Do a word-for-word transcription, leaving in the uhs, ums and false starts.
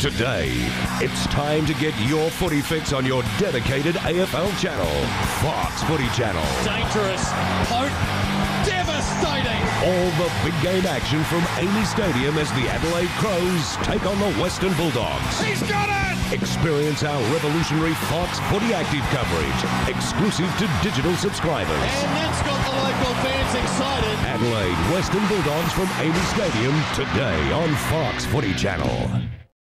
Today, it's time to get your footy fix on your dedicated A F L channel, Fox Footy Channel. Dangerous, potent, devastating. All the big game action from A A M I Stadium as the Adelaide Crows take on the Western Bulldogs. He's got it! Experience our revolutionary Fox Footy Active coverage, exclusive to digital subscribers. And that's got the local fans excited. Adelaide Western Bulldogs from A A M I Stadium today on Fox Footy Channel.